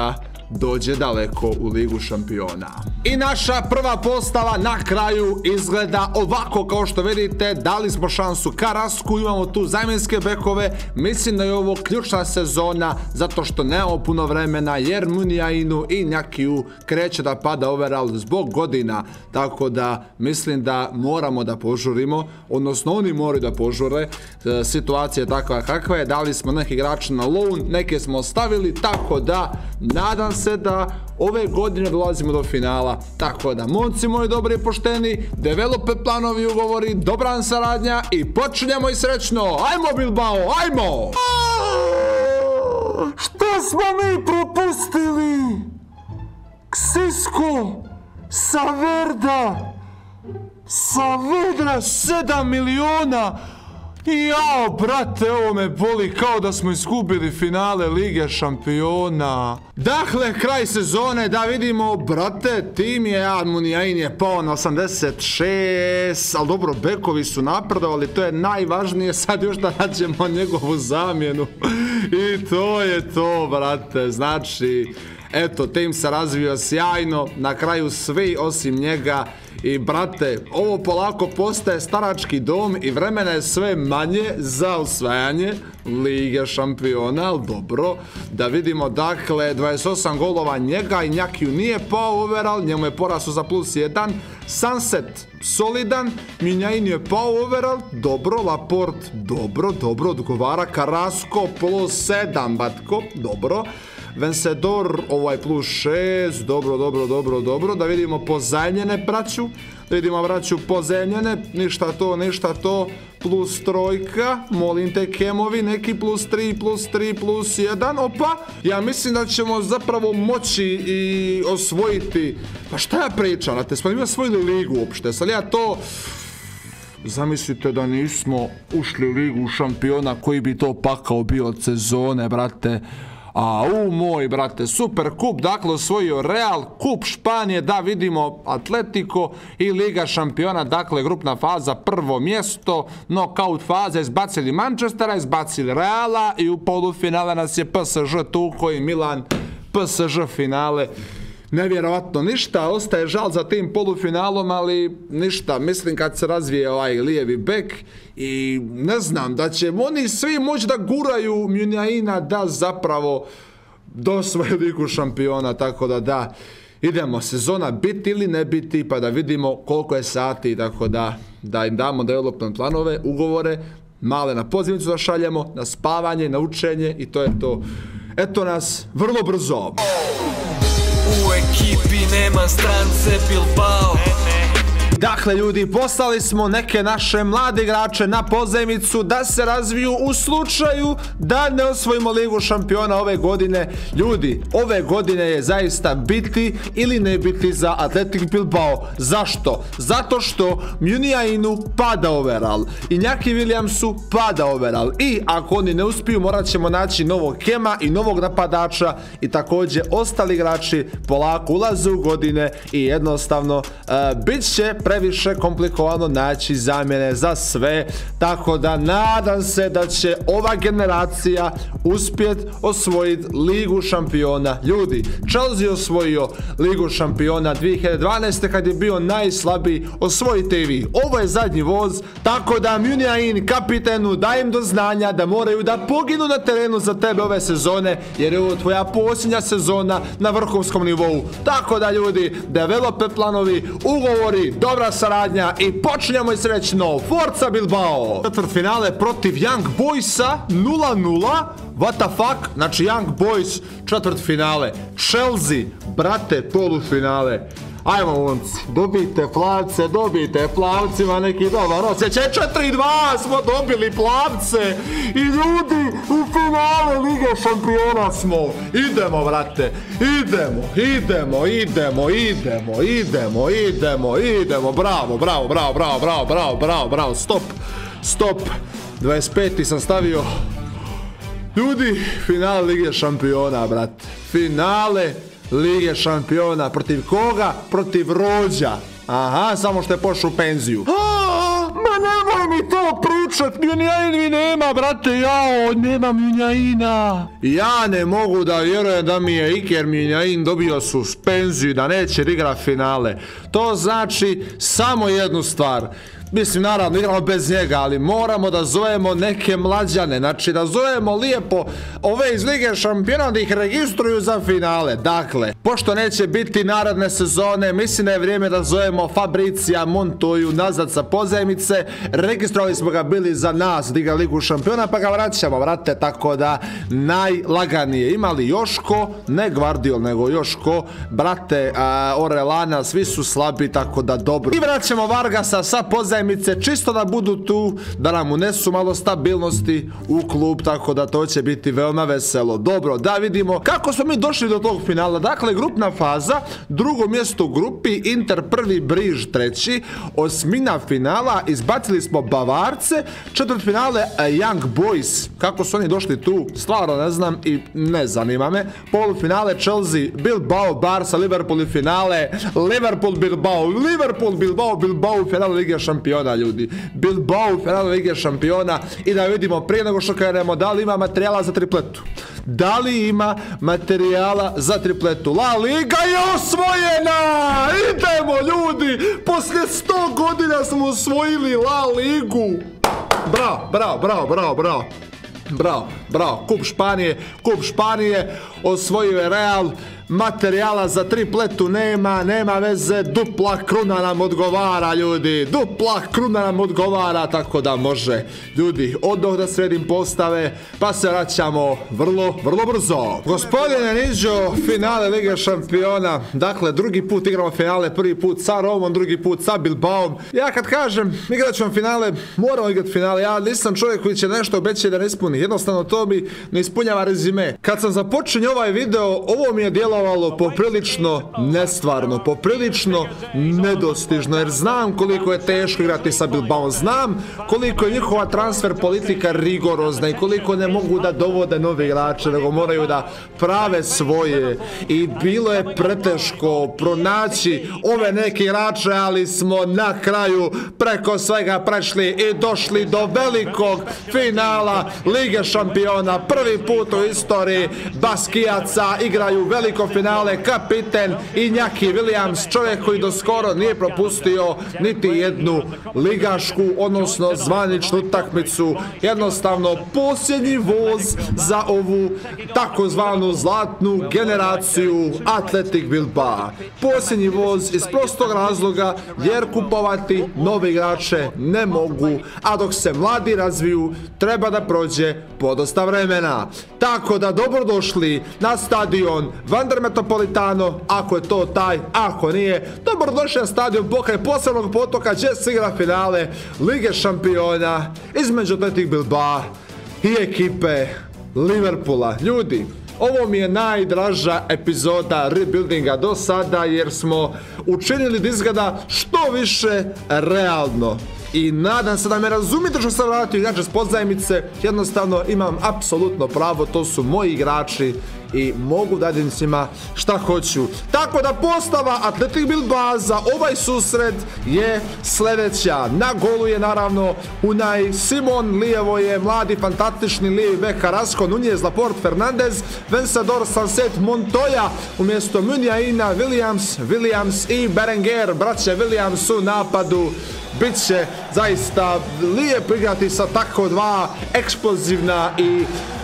dođe daleko u Ligu šampiona. I naša prva postava na kraju izgleda ovako, kao što vidite. Dali smo šansu Carrascu, imamo tu zamjenske bekove. Mislim da je ovo ključna sezona zato što nemamo puno vremena, jer Muniainu i Njakiju kreće da pada overall zbog godina, tako da mislim da moramo da požurimo, odnosno oni moraju da požure. E, situacija je takva kakva je, dali smo neki igrače na loan, neke smo ostavili, tako da nadam se da ove godine dolazimo do finala. Tako da, momci moji dobri i pošteni, develope planovi, ugovori, dobra saradnja i počinjemo i srećno. Ajmo Bilbao, ajmo! Šta smo mi propustili? Ksisko, Saverda, Saavedra, sedam miliona! Jao, brate, ovo me boli kao da smo izgubili finale Lige šampiona. Dakle, kraj sezone, da vidimo, brate, tim je, Muniain je pao na osamdeset šest, ali dobro, bekovi su napredovali, to je najvažnije, sad još da nađemo njegovu zamjenu. I to je to, brate, znači, eto, tim se razvio sjajno, na kraju svi osim njega. I brate, ovo polako postaje starački dom i vremena je sve manje za osvajanje Lige šampiona, ali dobro, da vidimo, dakle, dvadeset osam golova njega i Njakiju nije pao overall, njemu je porastao za plus jedan, Sunset solidan, Muniain je pao overall, dobro, Laporte, dobro, dobro, odgovara, Carrasco plus sedam, batko, dobro, Vencedor, ovaj plus šest, dobro, dobro, dobro, dobro, da vidimo pozajmljene braću, da vidimo braću pozajmljene, ništa to, ništa to, plus trojka, molim te kemovi, neki plus tri, plus tri, plus jedan, opa, ja mislim da ćemo zapravo moći i osvojiti, pa šta ja pričam, da te smo mi osvojili ligu uopšte, sad ja to... Zamislite da nismo ušli u Ligu šampiona, koji bi to pakao bio od sezone, brate. A u moj, brate, super kup, dakle osvojio Real, kup Španije, da vidimo Atletico i Liga šampiona, dakle grupna faza, prvo mjesto, knockout faza, izbacili Manchestera, izbacili Reala i u polufinale nas je P S Ž tu koji Milan, P S Ž finale. Nevjerovatno, ništa, ostaje žal za tim polufinalom, ali ništa, mislim kad se razvije ovaj lijevi bek i ne znam, da će oni svi moći da guraju Muniaina da zapravo do svoje Ligu šampiona, tako da da, idemo, sezona biti ili ne biti, pa da vidimo koliko je sati, tako da, da im damo development planove, ugovore, male na pozivnicu da šaljemo, na spavanje, na učenje i to je to. Eto nas, vrlo brzo. U ekipi nema strance Bilbao. Dakle ljudi, poslali smo neke naše mlade igrače na pozajmicu da se razviju u slučaju da ne osvojimo Ligu šampiona ove godine. Ljudi, ove godine je zaista biti ili ne biti za Athletic Bilbao. Zašto? Zato što Muniainu pada overall i Njaki Williamsu pada overall i ako oni ne uspiju morat ćemo naći novog Kema i novog napadača i također ostali igrači polako ulaze u godine i jednostavno uh, bit će previše komplikovano naći zamjene za sve, tako da nadam se da će ova generacija uspjeti osvojiti Ligu šampiona. Ljudi, Chelsea osvojio Ligu šampiona dvije hiljade dvanaeste kad je bio najslabiji, osvojite i vi. Ovo je zadnji voz, tako da Muniain, kapitenu, dajem do znanja da moraju da poginu na terenu za tebe ove sezone, jer je ovo tvoja posljednja sezona na vrhunskom nivou. Tako da ljudi, develope planovi, ugovori, dobra saradnja i počinjemo i srećno. Forza Bilbao! Četvrtfinale protiv Young Boysa nula nula. What the fuck? Znači Young Boys četvrtfinale. Chelsea, brate, polufinale. Ajmo momci, dobijte plavce, dobijte plavcima neki dobar osjećaj. četiri dva smo dobili plavce i ljudi u finale Lige šampiona smo. Idemo brate, idemo, idemo, idemo, idemo, idemo, idemo, idemo, bravo, bravo, bravo, bravo, bravo, bravo, bravo, bravo, stop, stop, dvadeset peti sam stavio. Ljudi, finale Lige šampiona, brate, finale Lige šampiona, protiv koga? Protiv Rođa. Aha, samo što je pošao u penziju. Ma nemoj mi to pričati! Čak Munjain mi nema, brate, jao, nema Munjaina. Ja ne mogu da vjerujem da mi je Iker Munjain dobio suspenziju, da neće igrati finale. To znači samo jednu stvar. Mislim, naravno, igramo bez njega, ali moramo da zovemo neke mlađane, znači da zovemo lijepo ove iz Lige šampiona da ih registruju za finale. Dakle, pošto neće biti naredne sezone, mislim da je vrijeme da zovemo Fabricija Montoju nazad sa pozajmice. Registrovali smo ga bili za nas, da igra Ligu šampiona, pa ga vraćamo, vrate, tako da najlaganije. Imali Joško, ne Gvardiol, nego Joško, brate, a, Orelana, svi su slabi, tako da dobro. I vraćamo Vargasa sa pozajmice, čisto da budu tu, da nam unesu malo stabilnosti u klub, tako da to će biti veoma veselo. Dobro, da vidimo kako smo mi došli do tog finala. Dakle, grupna faza, drugo mjesto u grupi, Inter prvi, Briž treći, osmina finala, izbacili smo Bavarce, četvrt finale Young Boys, kako su oni došli tu, stvarno ne znam i ne zanima me. Polufinale Chelsea, Bilbao, Barca, Liverpool i finale, Liverpool, Bilbao, Liverpool, Bilbao, Bilbao, finale Lige šampiona, ljudi. Bilbao u finalu Lige šampiona. I da vidimo prije nego što krenemo da li ima materijala za tripletu. Da li ima materijala za tripletu? La Liga je osvojena! Idemo, ljudi! Poslije sto godina smo osvojili La Ligu! Bravo, bravo, bravo, bravo, bravo. Bravo, bravo, kup Španije, kup Španije, osvojio je Real, materijala za tripletu nema, nema veze, dupla kruna nam odgovara, ljudi, dupla kruna nam odgovara, tako da može, ljudi, odmah da sredim postave, pa se vraćamo vrlo, vrlo brzo. Gospodine Niđo, finale Lige šampiona, dakle, drugi put igramo finale, prvi put sa Romom, drugi put sa Bilbaom. Ja kad kažem, igrat ćemo finale, moramo igrati finale, ja nisam čovjek koji će nešto obećati da ne ispuni, jednostavno to mi ne ispunjava rezime. Kad sam započinio ovaj video, ovo mi je djelovalo poprilično nestvarno, poprilično nedostižno, jer znam koliko je teško igrati sa Bilbaom, znam koliko je njihova transfer politika rigorozna i koliko ne mogu da dovode nove igrače, nego moraju da prave svoje, i bilo je preteško pronaći ove neke igrače, ali smo na kraju preko svega prešli i došli do velikog finala Lige šampiona. Prvi put u istoriji Baskijaca igraju veliko finale, kapiten Iñaki Williams, čovjek koji do skoro nije propustio niti jednu ligašku, odnosno zvaničnu utakmicu, jednostavno posljednji voz za ovu takozvanu zlatnu generaciju Athletic Bilbao. Posljednji voz iz prostog razloga jer kupovati nove igrače ne mogu, a dok se mladi razviju treba da prođe podosta vremena. Tako da dobrodošli na stadion Wander Metropolitano, ako je to taj, ako nije, dobrodošli na stadion pokraj posebnog potoka gdje se igra finale Lige šampiona između Athletic Bilbao i ekipe Liverpoola. Ljudi, ovo mi je najdraža epizoda rebuildinga do sada, jer smo učinili da izgleda što više realno. I nadam se da me razumite što sam vratio igrače s pozajmice, jednostavno imam apsolutno pravo, to su moji igrači i mogu da radim s njima šta hoću. Tako da postava Athletic Bilbao za ovaj susret je sljedeća. Na golu je naravno Unai Simon, lijevo je mladi fantastični lijevi bek Carrasco, Nunez, Laporte, Fernandez, Vencedor, Sanset, Montoya, umjesto Munjaina, Williams, Williams i Berenguer, braća Williams u napadu. Biće zaista lijepo igrati sa tako dva eksplozivna i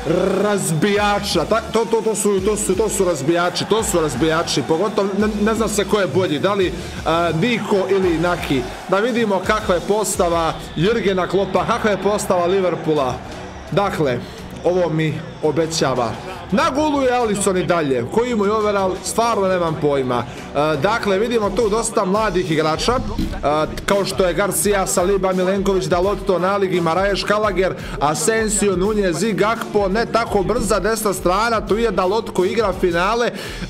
razbijača. Ta, to, to, to, su, to, su, to su razbijači, to su razbijači, pogotovo ne, ne zna se ko je bolji, da li uh, Niko ili Naki. Da vidimo kakva je postava Jurgena Kloppa, kakva je postava Liverpoola. Dakle, ovo mi obećava. Na golu je Alisson i dalje, koji mu je overall, stvarno nemam pojma. E, dakle, vidimo tu dosta mladih igrača, e, kao što je Garcia, Saliba, Milenković, Dalot, Tonali, Maraješ, Kalager, Asensio, Nunez i Gakpo. Ne tako brza desna strana, tu je Dalot koji igra finale, e,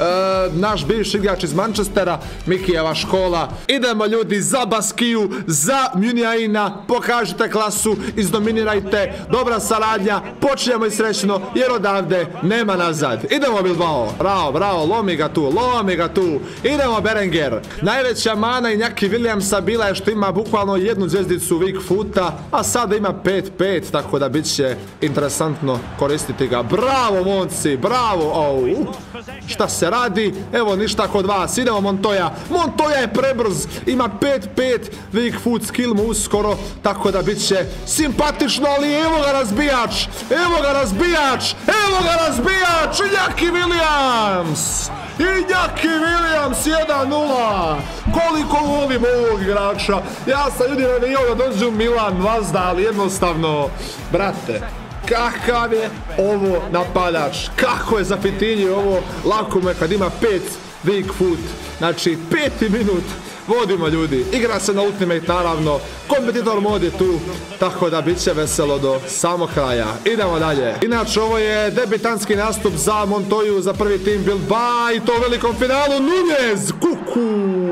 naš bivši igrač iz Manchestera, Mikijeva škola. Idemo, ljudi, za Baskiju, za Munjaina, pokažite klasu, izdominirajte, dobra saradnja, počinjemo i srećno, jer odavde nema odmah nazad. Idemo Bilbao. Bravo, bravo, lomi ga tu, lomi ga tu. Idemo Berenger. Najveća mana i Iñaki Williamsa bila je što ima bukvalno jednu zvjezdicu weak foota, a sada ima pet pet, tako da bit će interesantno koristiti ga. Bravo momci, bravo. Oh, šta se radi? Evo ništa kod vas. Idemo Montoya. Montoya je prebrz. Ima pet pet weak foot skill mu uskoro, tako da bit će simpatično, ali evo ga razbijač. Evo ga razbijač. Evo ga razbijač. Iñaki Williams. Iñaki Williams jedan nula. Koliko volim ovog igrača. Ja sam ljudi navijao da dođu Milan Vazda, ali jednostavno, brate, kakav je ovo napadač. Kako je za Fitinju ovo lako mu je kad ima pet weak foot. Znači, peti minut. Vodimo ljudi, igra se na Ultimate naravno, kompetitor mod je tu, tako da bit će veselo do samog kraja. Idemo dalje. Inače ovo je debitanski nastup za Montoyu, za prvi tim Bilbao i to u velikom finalu. Nunez, kuku.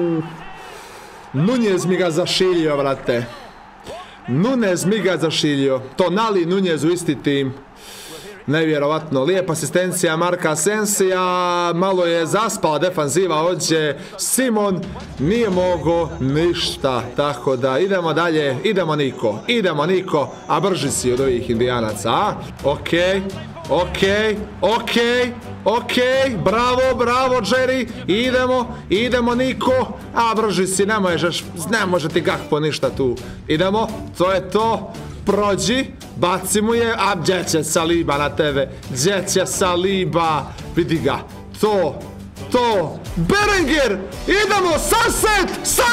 Nunez mi ga zašilio, vrate. Nunez mi ga zašilio. Tonali Nunez u isti tim. Nevjerovatno, lijepa asistencija Marka Asensija, malo je zaspala defanziva ovdje, Simon nije mogo ništa, tako da idemo dalje, idemo Niko, idemo Niko, a brži si od ovih Indijanaca, a? Okej, okej, okej, okej, bravo, bravo Jerry, idemo, idemo Niko, a brži si, ne možeš, ne može ti Gakpo ništa tu, idemo, to je to. Prođi, baci mu je, a gdje će Saliba na tebe, gdje će Saliba, vidi ga, to, to, Berenger, idemo, sunset,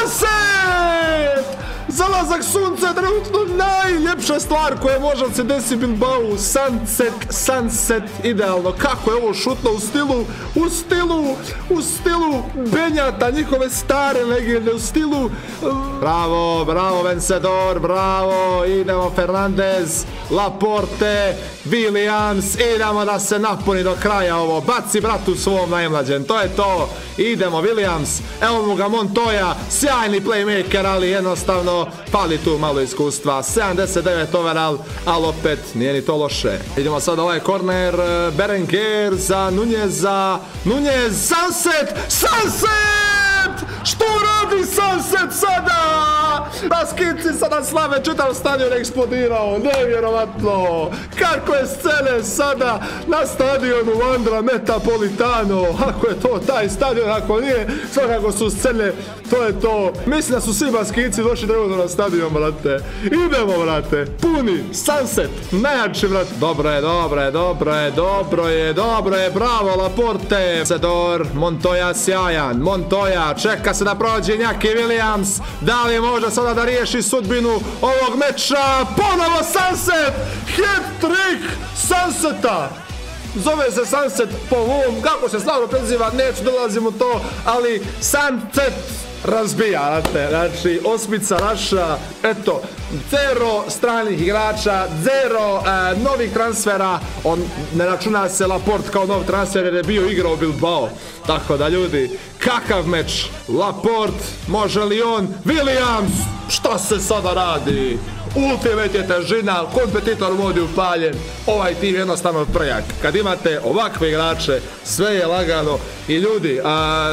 sunset, zalazak sunca je trenutno najljepša stvar koja može se desiti Bilbao, sunset, sunset, idealno, kako je ovo šutno u stilu, u stilu, u stilu Benjata, njihove stare legende, u stilu, bravo, bravo Vencedor, bravo, idemo Fernandez, Laporte, Williams, idemo da se napuni do kraja ovo, baci bratu svom najmlađem, to je to, idemo Williams, evo mu ga Montoya, sjajni playmaker, ali jednostavno pali tu malo iskustva, sedamdeset devet overall, ali opet nije ni to loše. Idemo sad ovaj korner, Berenger za Nuneza, Nunez, sunset, sunset! Što radi sunset sada? Basketci sada slave, čitav stadion eksplodirao, nevjerovatno. Kako je scene sada na stadionu Andra Metropolitano, ako je to taj stadion, ako nije, svakako su scene, to je to. Mislim da su svi basketci došli trenutno na stadion, brate. Idemo, brate, puni, sunset, najjači, brate. Dobro je, dobro je, dobro je, dobro je, dobro je, bravo, Laporte. Sedor, Montoya sjajan, Montoya, čeka se da prođe Iñaki Williams, da li može sada da riješi sudbinu ovog meča, ponovo sunset, hat-trick sunseta. Zove se sunset po ovom, kako se slavno preziva, neću dolazim u to, ali sunset razbija, znate, znači osmica naša, eto, zero stranih igrača, zero e, novih transfera, on ne računa se Laporte kao nov transfer jer je bio igrao Bilbao, tako da ljudi, kakav meč, Laporte, može li on, Williams, šta se sada radi? Ultimate je težina, kompetitor vodi upaljen, ovaj tim jednostavno prejak. Kad imate ovakve igrače, sve je lagano i ljudi, a,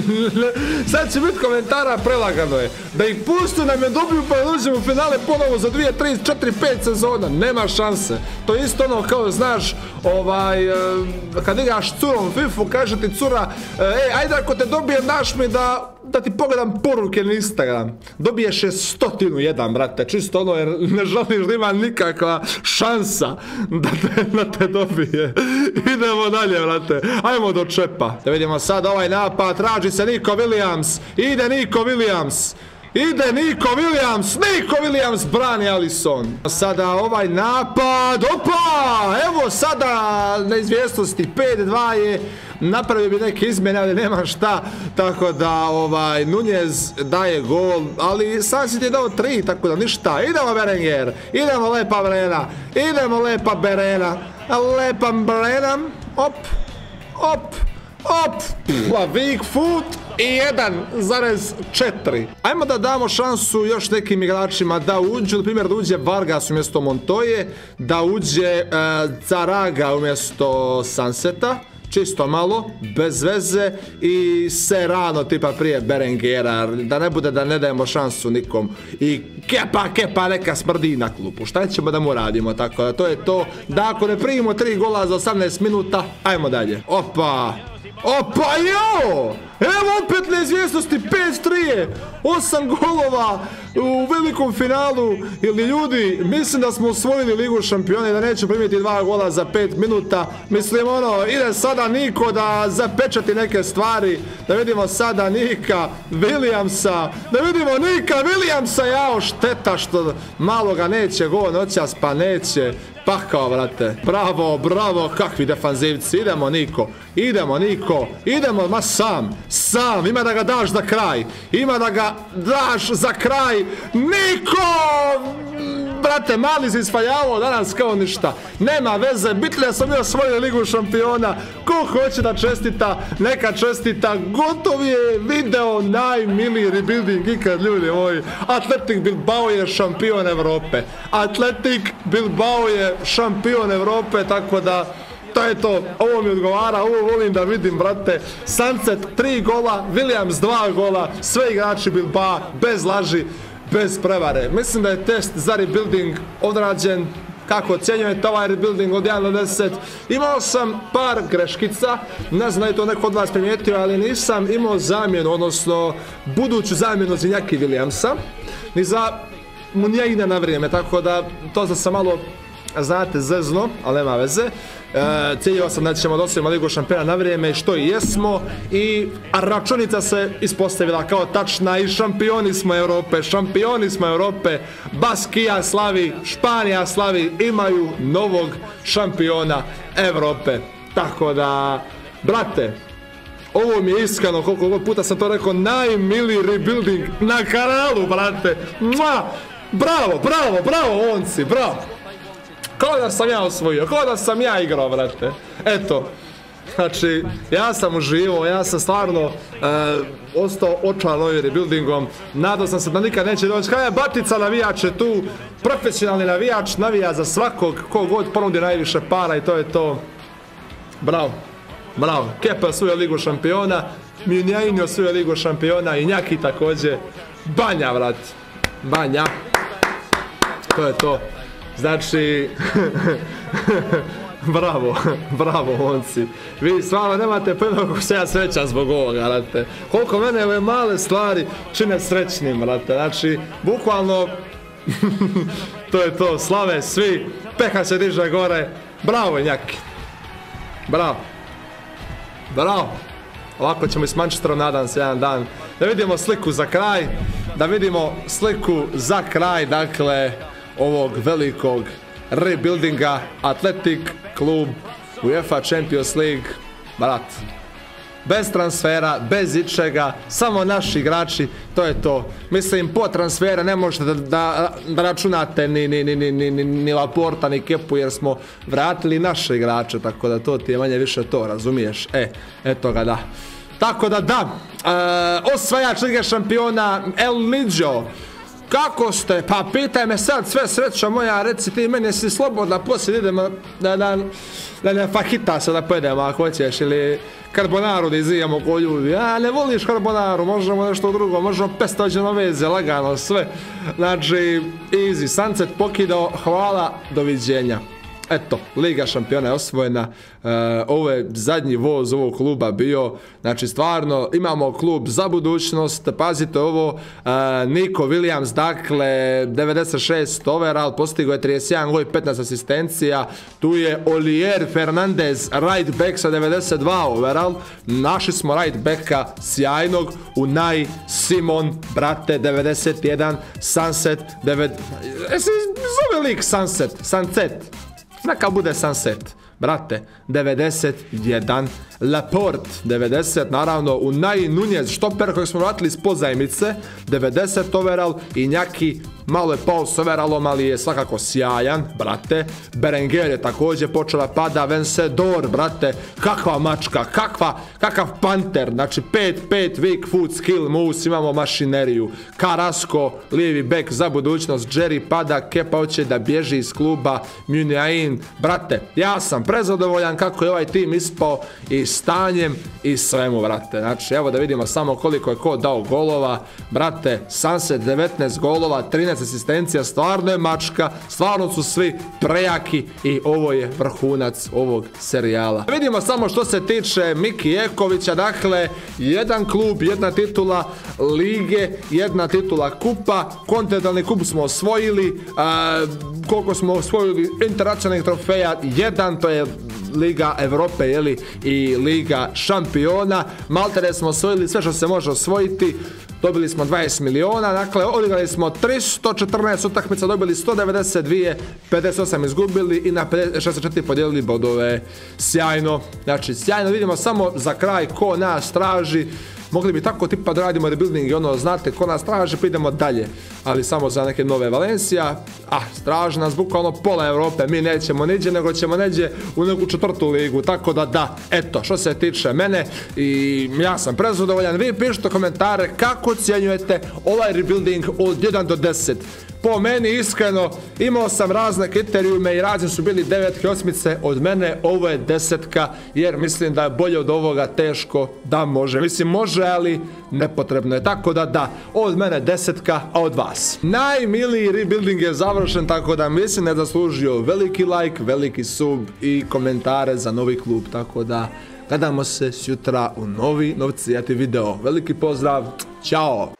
sad će biti komentara, prelagano je. Da ih pustu nam je dobiju pa dođemo u finale ponovo za dvije, tri, četiri, pet sezona, nema šanse. To je isto ono kao, znaš, ovaj, kad igraš curom fifu, kaže ti cura, ej, ajde ako te dobijem, daš mi da... da ti pogledam poruke na Instagram, dobiješ je stotinu jedan, brate, čisto ono jer ne želiš da ima nikakva šansa da te, da te dobije. Idemo dalje, brate, ajmo do čepa. Da vidimo sad ovaj napad, traži se Nico Williams, ide Nico Williams. Ide Nico Williams, Nico Williams brani Alisson. Sada ovaj napad, opa, evo sada neizvjesnosti, pet dva je, napravio bi neke izmjene, ali nema šta, tako da ovaj Nunez daje gol, ali Sunset je dao tri, tako da ništa. Idemo Berenger, idemo lepa Brena, idemo lepa Berena, lepa Brena, op, op, Op, pa weak foot i jedan zarez četiri. Ajmo da damo šansu još nekim igračima da uđu, na primjer da uđe Vargas umjesto Montoje, da uđe uh, Zaraga umjesto Sunseta, čisto malo, bez veze, i Serrano tipa prije Berengera, da ne bude da ne dajemo šansu nikom. I Kepa, Kepa neka smrdi na klupu, šta ćemo da mu radimo, tako da to je to. Da ako ne primimo tri gola za osamnaest minuta, ajmo dalje. Opa! Opa, jo! Evo opet neizvjesnosti, pet tri, osam golova u velikom finalu. Ili ljudi, mislim da smo osvojili Ligu šampiona i da nećemo primiti dva gola za pet minuta. Mislim, ono, ide sada Niko da zapečati neke stvari. Da vidimo sada Nika Williamsa. Da vidimo Nika Williamsa, jao, šteta što malo ga neće gol noćas, pa neće. Pakao, vrate. Bravo, bravo, kakvi defanzivci. Idemo, Niko. Idemo, Niko. Idemo, ma sam. Sam. Ima da ga daš za kraj. Ima da ga daš za kraj. Niko! Brate, mali si isfaljavao danas kao ništa. Nema veze. Bitno je sam bio osvojio Ligu šampiona. Ko hoće da čestita, neka čestita. Gotov je video najmiliji rebuilding ikad, ljudi moji. Athletic Bilbao je šampion Evrope. Athletic Bilbao je šampion Evrope, tako da to je to. Ovo mi odgovara, ovo volim da vidim, brate. Sunset tri gola, Williams dva gola, sve igrači Bilbao, bez laži, bez prevare. Mislim da je test za rebuilding odrađen. Kako ocjenjujete ovaj rebuilding od jedan do deset? Imao sam par greškica, ne znam da je to neko od vas primijetio, ali nisam imao zamjenu, odnosno buduću zamjenu za Iñaki Williamsa, ni za Munjaina na vrijeme, tako da to sam malo, znate, zezno, ali nema veze. E, ciljio sam da ćemo dosvijemo Ligu šampiona na vrijeme, što i jesmo, i računica se ispostavila kao tačna i šampioni smo Europe, šampioni smo Europe, Baskija slavi, Španija slavi, imaju novog šampiona Europe. Tako da, brate, ovo mi je iskreno, koliko god puta sam to rekao, najmiliji rebuilding na kanalu, brate. Mua! Bravo, bravo, bravo, onci, bravo. Kao da sam ja osvojio, kao da sam ja igrao, brate. Eto, znači, ja sam uživao, ja sam stvarno e, ostao očaran ovim rebuildingom. Nadao sam se da nikad neće doći. Kada je Batica navijač je tu, profesionalni navijač, navija za svakog, kogod ponudi najviše para i to je to. Bravo, bravo. Kepa osvojio Ligu šampiona, Munjain osvojio Ligu šampiona, Iñaki također. Banja, vrat, Banja. To je to. Znači, bravo, bravo, onci. Vi stvarno nemate pojma kako se ja srećam zbog ovoga, brate. Koliko mene ove male stvari čine srećnim, brate. Znači, bukvalno, to je to, slave svi, Peha se diže gore. Bravo, Iñaki. Bravo. Bravo. Ovako ćemo i s Manchesterom, nadam se, jedan dan. Da vidimo sliku za kraj. Da vidimo sliku za kraj, dakle, ovog velikog rebuildinga. Athletic klub UEFA Champions League, brat, bez transfera, bez ičega, samo naši igrači, to je to. Mislim, po transfera ne možete da, da, da računate ni, ni, ni, ni, ni, ni Laporta, ni Kepu, jer smo vratili naše igrače, tako da to ti je manje više to, razumiješ? E, eto ga, da. Tako da, da, e, osvajač Lige šampiona El Midjo. Kako ste? Pa pitaj me sad, sve sreća moja, reci ti meni, jesi slobodna, poslije idemo da, da, da ne fahita se da pojedemo ako hoćeš, ili karbonaru da izijemo ko ljudi. A, ne voliš karbonaru, možemo nešto drugo, možemo pestođeno veze, lagano, sve. Znači, easy, Sunset pokidao, hvala, doviđenja. Eto, Liga šampiona je osvojena, e, ovo je zadnji voz ovog kluba bio, znači stvarno imamo klub za budućnost, pazite ovo, e, Nico Williams, dakle, devedeset šest overall, postigao je trideset jedan gol i petnaest asistencija, tu je Olier Fernandez, right back sa devedeset dva overall, našli smo right backa sjajnog, Unai Simon, brate, devedeset jedan, Sunset, devedeset, jesi zove lik Sunset, Sunset, neka bude Sunset, brate, devedeset jedan, Laporte, devedeset, naravno, Unai Nunez, štoper kojeg smo vratili iz pozajmice, devedeset overall, Iñaki malo je pao s overalom, ali je svakako sjajan, brate. Berenger je također počela pada, Vencedor, brate, kakva mačka, kakva, kakav panter, znači pet pet, weak foot, skill, moves, imamo mašineriju. Carrasco, lijevi bek za budućnost, Jerry pada, Kepa hoće da bježi iz kluba, Muniain, brate, ja sam prezadovoljan kako je ovaj tim ispao i stanjem i svemu, brate. Znači, evo da vidimo samo koliko je ko dao golova, brate, Sunset devetnaest golova, trinaest asistencija, stvarno je mačka, stvarno su svi prejaki i ovo je vrhunac ovog serijala. Vidimo samo što se tiče Miki Jekovića, dakle, jedan klub, jedna titula lige, jedna titula kupa, kontinentalni kup smo osvojili, a, koliko smo osvojili internacionalnih trofeja, jedan, to je Liga Evrope, jeli, i Liga šampiona. Maltene smo osvojili sve što se može osvojiti, dobili smo dvadeset miliona, dakle, odigrali smo tristo četrnaest utakmica, dobili sto devedeset dva, pedeset osam izgubili i na pedeset šezdeset četiri podijelili bodove. Sjajno, znači, sjajno. Vidimo samo za kraj ko nas traži. Mogli bi tako tipa da radimo rebuilding i ono, znate, ko nas traži, pa idemo dalje. Ali samo za neke nove Valencija. Ah, straži nas bukvalno pola Evrope. Mi nećemo niđe, nego ćemo neđe u neku četvrtu ligu. Tako da da, eto, što se tiče mene. I ja sam prezadovoljan. Vi pišite komentare kako ocjenjujete ovaj rebuilding od jedan do deset. Po meni, iskreno, imao sam razne kriterijume i razni su bili devetke, osmice. Od mene ovo je desetka, jer mislim da je bolje od ovoga teško da može. Mislim, može, ali nepotrebno je. Tako da da, od mene desetka, a od vas. Najmiliji rebuilding je završen, tako da mislim da je zaslužio veliki like, veliki sub i komentare za novi klub. Tako da, gledamo se sutra u novi novcijati video. Veliki pozdrav, ćao!